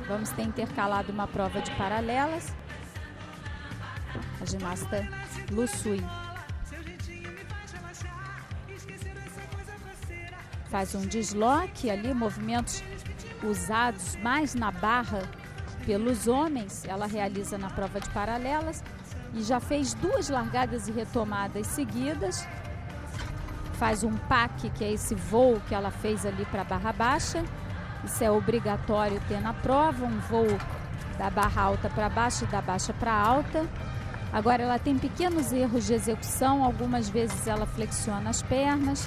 Vamos ter intercalado uma prova de paralelas. A ginasta Lu Sui faz um desloque ali, movimentos usados mais na barra pelos homens, ela realiza na prova de paralelas e já fez 2 largadas e retomadas seguidas. Faz um pack, que é esse voo que ela fez ali para a barra baixa. Isso é obrigatório ter na prova, um voo da barra alta para baixa e da baixa para alta. Agora ela tem pequenos erros de execução, algumas vezes ela flexiona as pernas.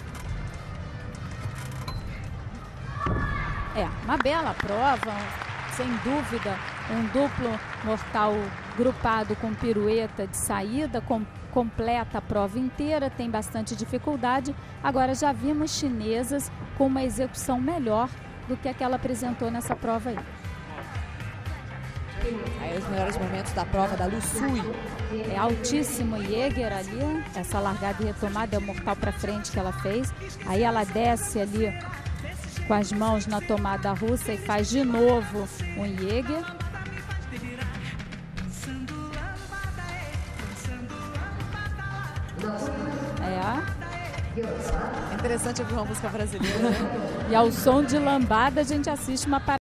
É, uma bela prova, sem dúvida, um duplo mortal grupado com pirueta de saída, completa a prova inteira, tem bastante dificuldade. Agora já vimos chinesas com uma execução melhor do que a que ela apresentou nessa prova aí. Aí os melhores momentos da prova da Lu Sui. É altíssimo Jäger ali, essa largada e retomada é o mortal para frente que ela fez. Aí ela desce ali com as mãos na tomada russa e faz de novo um Jäger. É interessante ouvir uma música brasileira, né? E ao som de lambada a gente assiste uma